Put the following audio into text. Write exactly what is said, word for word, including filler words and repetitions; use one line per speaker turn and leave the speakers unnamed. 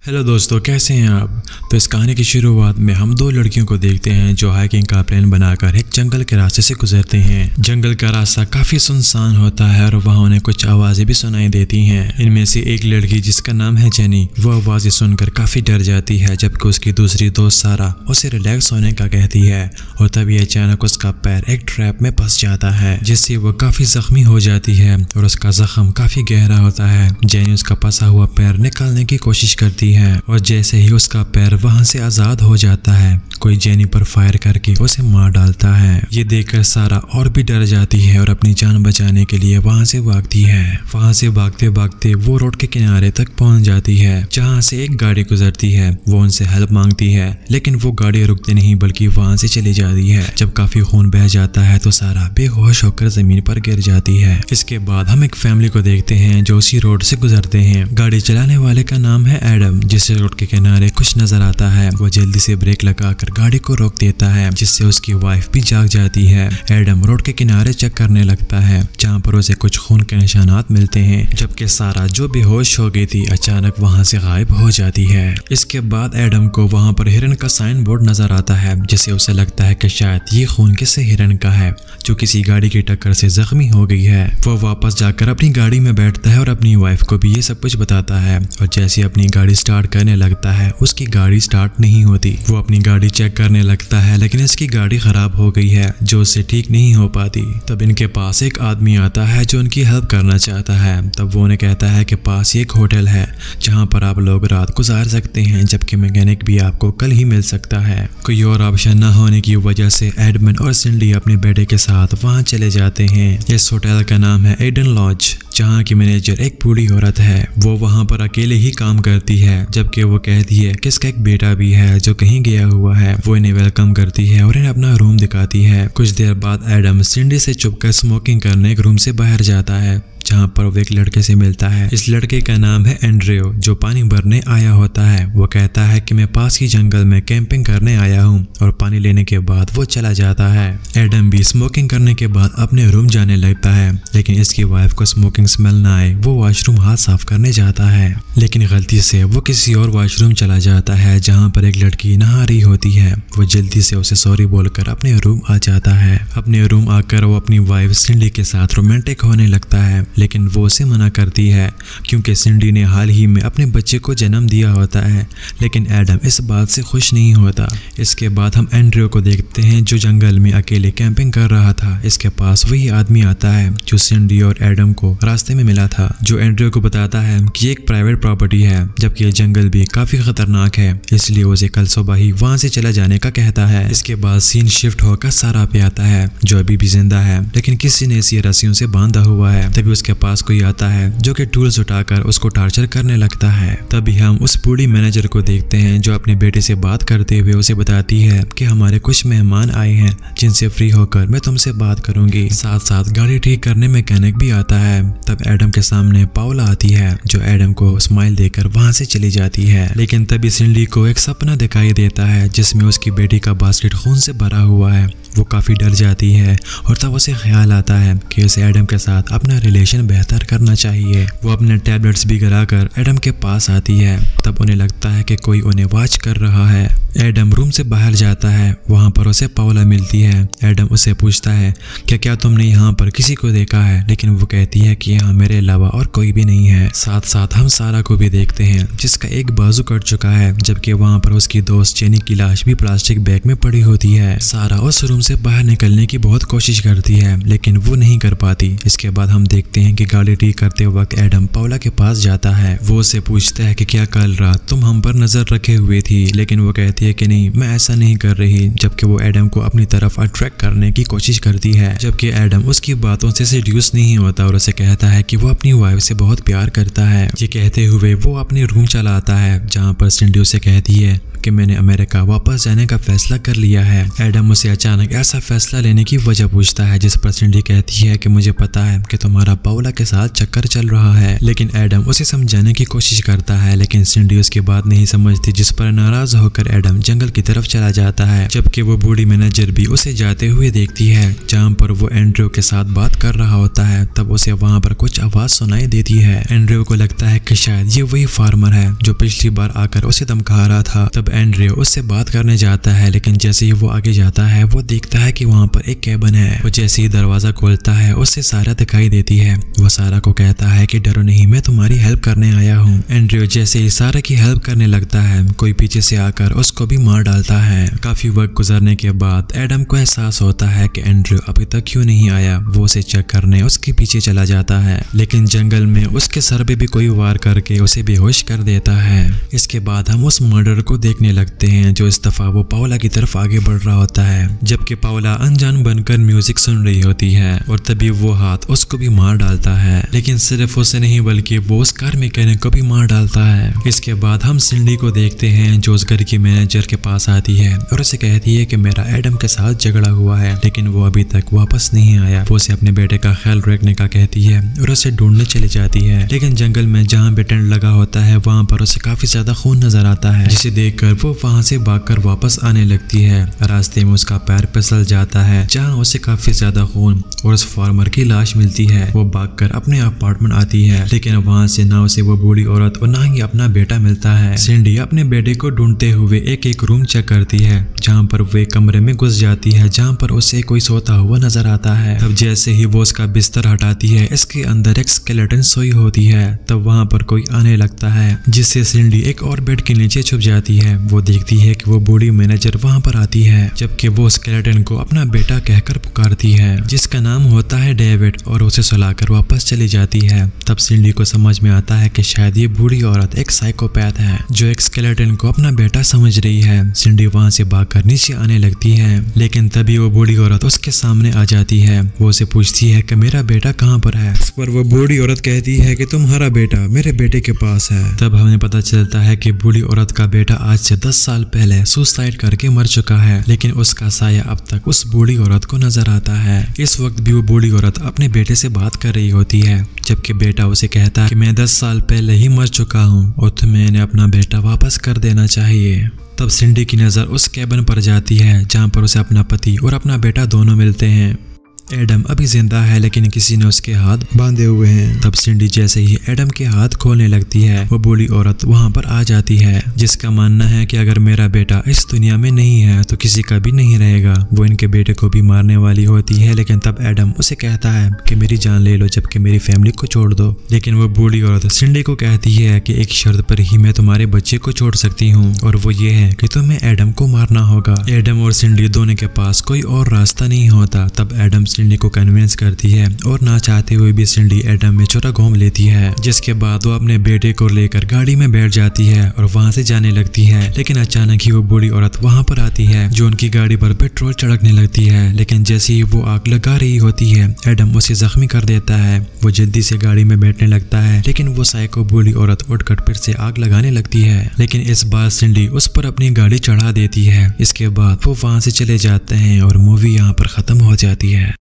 Hello दोस्तों, कैसे हैं आप। तो इस कहानी की शुरुआत में हम दो लड़कियों को देखते हैं जो हाइकिंग का प्लान बनाकर एक जंगल के रास्ते से गुजरते हैं। जंगल का रास्ता काफी सुनसान होता है और वहां उन्हें कुछ आवाजें भी सुनाई देती हैं। इनमें से एक लड़की जिसका नाम है जेनी, वो आवाजें सुनकर काफी डर जाती है, जबकि उसकी दूसरी दोस्त सारा उसे रिलैक्स होने का कहती है। और तभी अचानक उसका पैर एक ट्रैप में फंस जाता है, जिससे वो काफी जख्मी हो जाती है और उसका जख्म काफी गहरा होता है। जेनी उसका फंसा हुआ पैर निकालने की कोशिश करती है है और जैसे ही उसका पैर वहां से आजाद हो जाता है, कोई जेनी पर फायर करके उसे मार डालता है। ये देखकर सारा और भी डर जाती है और अपनी जान बचाने के लिए वहां से भागती है। वहां से भागते भागते वो रोड के किनारे तक पहुंच जाती है, जहां से एक गाड़ी गुजरती है। वो उनसे हेल्प मांगती है, लेकिन वो गाड़ी रुकती नहीं बल्कि वहां से चली जाती है। जब काफी खून बह जाता है तो सारा बेहोश होकर जमीन पर गिर जाती है। इसके बाद हम एक फैमिली को देखते हैं जो उसी रोड से गुजरते हैं। गाड़ी चलाने वाले का नाम है एडम, जिससे रोड के किनारे कुछ नजर आता है। वो जल्दी से ब्रेक लगाकर गाड़ी को रोक देता है, जिससे उसकी वाइफ भी जाग जाती है। एडम रोड के किनारे चेक करने लगता है, जहाँ पर उसे कुछ खून के निशानात मिलते हैं, जबकि सारा जो बेहोश हो गई थी अचानक वहाँ से गायब हो जाती है। इसके बाद एडम को वहाँ पर हिरन का साइन बोर्ड नजर आता है, जिससे उसे लगता है कि शायद ये खून किसी हिरन का है जो किसी गाड़ी की टक्कर से जख्मी हो गई है। वो वापस जाकर अपनी गाड़ी में बैठता है और अपनी वाइफ को भी ये सब कुछ बताता है। और जैसे अपनी गाड़ी स्टार्ट करने लगता है, उसकी गाड़ी स्टार्ट नहीं होती। वो अपनी गाड़ी चेक करने लगता है, लेकिन इसकी गाड़ी खराब हो गई है जो उससे ठीक नहीं हो पाती। तब इनके पास एक आदमी आता है जो उनकी हेल्प करना चाहता है। तब वो उन्हें कहता है कि पास एक होटल है जहाँ पर आप लोग रात गुजार सकते हैं, जबकि मैकेनिक भी आपको कल ही मिल सकता है। कोई और ऑप्शन न होने की वजह से एडमंड और सिंडी अपने बेटे के साथ वहाँ चले जाते हैं। इस होटल का नाम है एडन लॉज, जहाँ की मैनेजर एक बूढ़ी औरत है। वो वहाँ पर अकेले ही काम करती है, जबकि वो कहती है कि इसका एक बेटा भी है जो कहीं गया हुआ है। वो इन्हें वेलकम करती है और इन्हें अपना रूम दिखाती है। कुछ देर बाद एडम सिंडी से छुपकर स्मोकिंग करने एक रूम से बाहर जाता है, जहाँ पर वो एक लड़के से मिलता है। इस लड़के का नाम है एंड्रियो, जो पानी भरने आया होता है। वो कहता है कि मैं पास ही जंगल में कैंपिंग करने आया हूँ, और पानी लेने के बाद वो चला जाता है। एडम भी स्मोकिंग करने के बाद अपने रूम जाने लगता है, लेकिन इसकी वाइफ को स्मोकिंग स्मेल ना आए वो वॉशरूम हाथ साफ करने जाता है, लेकिन गलती से वो किसी और वॉशरूम चला जाता है जहाँ पर एक लड़की नहा रही होती है। वो जल्दी से उसे सॉरी बोलकर अपने रूम आ जाता है। अपने रूम आकर वो अपनी वाइफ सिंडी के साथ रोमांटिक होने लगता है, लेकिन वो उसे मना करती है क्योंकि सिंडी ने हाल ही में अपने बच्चे को जन्म दिया होता है। लेकिन एडम इस बात से खुश नहीं होता। इसके बाद हम एंड्रियो को देखते हैं जो जंगल में अकेले कैंपिंग कर रहा था। इसके पास वही आदमी आता है जो सिंडी और एडम को रास्ते में मिला था, जो एंड्रियो को बताता है कि एक प्राइवेट प्रॉपर्टी है, जबकि ये जंगल भी काफी खतरनाक है, इसलिए उसे कल सुबह ही वहाँ से चला जाने का कहता है। इसके बाद सीन शिफ्ट होकर सारा पे आता है, जो अभी भी जिंदा है, लेकिन किसी ने इसे रस्सियों से बांधा हुआ है। तभी उसके पास कोई आता है जो कि टूल्स उठाकर उसको टार्चर करने लगता है। तभी हम उस बूढ़ी मैनेजर को देखते हैं जो अपने बेटे से बात करते हुए उसे बताती है कि हमारे कुछ मेहमान आए हैं जिनसे फ्री होकर मैं तुमसे बात करूंगी। साथ साथ गाड़ी ठीक करने मैकेनिक भी आता है। तब एडम के सामने पाउला आती है, जो एडम को स्माइल देकर वहां से चली जाती है। लेकिन तभी सिंडी को एक सपना दिखाई देता है जिसमें उसकी बेटी का बास्केट खून से भरा हुआ है। वो काफी डर जाती है और तब उसे ख्याल आता है कि उसे एडम के साथ अपना रिलेशन बेहतर करना चाहिए। वो अपने टैबलेट्स भी गिराकर एडम के पास आती है। तब उन्हें लगता है कि कोई उन्हें वॉच कर रहा है। एडम रूम से बाहर जाता है, वहाँ पर उसे पाउला मिलती है। एडम उसे पूछता है कि क्या तुमने यहाँ पर किसी को देखा है, लेकिन वो कहती है कि यहाँ मेरे अलावा और कोई भी नहीं है। साथ साथ हम सारा को भी देखते हैं जिसका एक बाजू कट चुका है, जबकि वहाँ पर उसकी दोस्त जेनी की लाश भी प्लास्टिक बैग में पड़ी होती है। सारा उस रूम से बाहर निकलने की बहुत कोशिश करती है, लेकिन वो नहीं कर पाती। इसके बाद हम देखते हैं कि गाड़ी ठीक करते वक्त एडम पाउला के पास जाता है। वो उसे पूछता है कि क्या कल रात तुम हम पर नजर रखे हुए थी, लेकिन वो कहती है कि नहीं, मैं ऐसा नहीं कर रही, जबकि वो एडम को अपनी तरफ अट्रैक्ट करने की कोशिश करती है। जबकि एडम उसकी बातों से सेड्यूस नहीं होता और उसे कहता है कि वो अपनी वाइफ से बहुत प्यार करता है। ये कहते हुए वो अपने रूम चला आता है, जहाँ पर सिंडी उसे कहती है कि मैंने अमेरिका वापस जाने का फैसला कर लिया है। एडम उसे अचानक ऐसा फैसला लेने की वजह पूछता है, जिस पर सिंडी कहती है कि मुझे पता है कि तुम्हारा पाओला के साथ चक्कर चल रहा है। लेकिन एडम उसे समझाने की कोशिश करता है, लेकिन सिंडी उसकी बात नहीं समझती, जिस पर नाराज होकर एडम जंगल की तरफ चला जाता है। जबकि वो बूढ़ी मैनेजर भी उसे जाते हुए देखती है। जहाँ पर वो एंड्रयू के साथ बात कर रहा होता है, तब उसे वहाँ पर कुछ आवाज सुनाई देती है। एंड्रयू को लगता है कि शायद ये वही फार्मर है जो पिछली बार आकर उसे धमका रहा था। तब एंड्रयू उससे बात करने जाता है, लेकिन जैसे ही वो आगे जाता है वो देखता है कि वहाँ पर एक कैबिन है। वो जैसे ही दरवाजा खोलता है उससे सारा दिखाई देती है। वो सारा को कहता है कि डरो नहीं, मैं तुम्हारी हेल्प करने आया हूँ। एंड्रयू जैसे ही सारा की हेल्प करने लगता है, कोई पीछे से आकर उसको भी मार डालता है। काफी वक्त गुजरने के बाद एडम को एहसास होता है कि एंड्रयू अभी तक क्यों नहीं आया। वो उसे चेक करने उसके पीछे चला जाता है, लेकिन जंगल में उसके सर पे भी कोई वार करके उसे बेहोश कर देता है। इसके बाद हम उस मर्डर को देखने लगते हैं, जो इस दफा वो पाओला की तरफ आगे बढ़ रहा होता है। जबकि पाओला अनजान बनकर म्यूजिक सुन रही होती है और तभी वो हाथ उसको भी मार डालता है। लेकिन सिर्फ उसे नहीं बल्कि वो उस कार मैकेनिक को भी मार डालता है। इसके बाद हम सिंडी को देखते हैं, जो उस घर की मैनेजर के पास आती है और उसे कहती है कि मेरा एडम के साथ झगड़ा हुआ है, लेकिन वो अभी तक वापस नहीं आया। वो उसे अपने बेटे का ख्याल रखने का कहती है और उसे ढूंढने चली जाती है। लेकिन जंगल में जहाँ भी टेंट लगा होता है वहाँ पर उसे काफी ज्यादा खून नजर आता है, जिसे देखकर वो वहाँ से भागकर वापस आने लगती है। रास्ते में उसका पैर फिसल जाता है, जहाँ उसे काफी ज्यादा खून और उस फार्मर की लाश मिलती है। वो भागकर अपने अपार्टमेंट आती है, लेकिन वहाँ से ना उसे वो बूढ़ी औरत और ना ही अपना बेटा मिलता है। सिंडी अपने बेटे को ढूंढते हुए एक एक रूम चेक करती है, जहाँ पर वो एक कमरे में घुस जाती है, जहाँ पर उसे कोई सोता हुआ नजर आता है। तब जैसे ही वो उसका बिस्तर हटाती है, इसके अंदर एक स्केलेटन सोई होती है। तब वहाँ पर कोई आने लगता है, जिससे सिंडी एक और बेड के नीचे छुप जाती है। वो देखती है कि वो बूढ़ी मैनेजर वहाँ पर आती है, जबकि वो स्केलेटन को अपना बेटा कहकर पुकारती है, जिसका नाम होता है डेविड, और उसे सुलाकर वापस चली जाती है। तब सिंडी को समझ में आता है कि शायद ये बूढ़ी औरत एक साइकोपैथ है, जो एक स्केलेटन को अपना बेटा समझ रही है। सिंडी वहाँ से भागकर नीचे आने लगती है, लेकिन तभी वो बूढ़ी औरत उसके सामने आ जाती है। वो उसे पूछती है कि मेरा बेटा कहाँ पर है। इस पर वो बूढ़ी औरत कहती है कि तुम्हारा बेटा मेरे बेटे के पास है। तब हमें पता चलता है कि बूढ़ी औरत का बेटा आज से दस साल पहले सुसाइड करके मर चुका है, लेकिन उसका साया अब तक उस बूढ़ी औरत को नजर आता है। इस वक्त भी वो बूढ़ी औरत अपने बेटे से बात कर रही होती है, जबकि बेटा उसे कहता है कि मैं दस साल पहले ही मर चुका हूँ और तुम्हें अपना बेटा वापस कर देना चाहिए। तब सिंडी की नजर उस कैबिन पर जाती है, जहाँ पर उसे अपना पति और अपना बेटा दोनों मिलते हैं। एडम अभी जिंदा है, लेकिन किसी ने उसके हाथ बांधे हुए हैं। तब सिंडी जैसे ही एडम के हाथ खोलने लगती है, वो बूढ़ी औरत वहां पर आ जाती है, जिसका मानना है कि अगर मेरा बेटा इस दुनिया में नहीं है तो किसी का भी नहीं रहेगा। वो इनके बेटे को भी मारने वाली होती है, लेकिन तब एडम उसे कहता है कि मेरी जान ले लो, जबकि मेरी फैमिली को छोड़ दो। लेकिन वो बूढ़ी औरत सिंडी को कहती है कि एक शर्त पर ही मैं तुम्हारे बच्चे को छोड़ सकती हूँ, और वो ये है कि तुम्हें एडम को मारना होगा। एडम और सिंडी दोनों के पास कोई और रास्ता नहीं होता। तब एडम सिंडी को कन्विंस करती है और ना चाहते हुए भी सिंडी एडम में छोटा घूम लेती है, जिसके बाद वो अपने बेटे को लेकर गाड़ी में बैठ जाती है और वहां से जाने लगती है। लेकिन अचानक ही वो बूढ़ी औरत वहां पर आती है, जो उनकी गाड़ी पर पेट्रोल छिड़कने लगती है। लेकिन जैसे ही वो आग लगा रही होती है, एडम उसे जख्मी कर देता है। वो जल्दी से गाड़ी में बैठने लगता है, लेकिन वो साइको बूढ़ी औरत उठकर फिर से आग लगाने लगती है। लेकिन इस बार सिंडी उस पर अपनी गाड़ी चढ़ा देती है। इसके बाद वो वहां से चले जाते हैं और मूवी यहाँ पर खत्म हो जाती है।